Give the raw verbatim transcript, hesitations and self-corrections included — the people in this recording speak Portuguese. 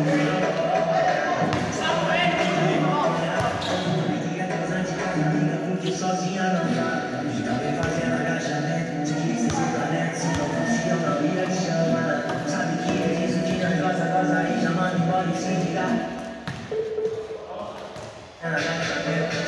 Sozinha não dá, já vem fazendo agachamento. Se quisesse planeta, se não fosse eu não ia te chamar. Sabe que é isso que nós gosta, goza aí, já manda embora e se ligar. É agachamento.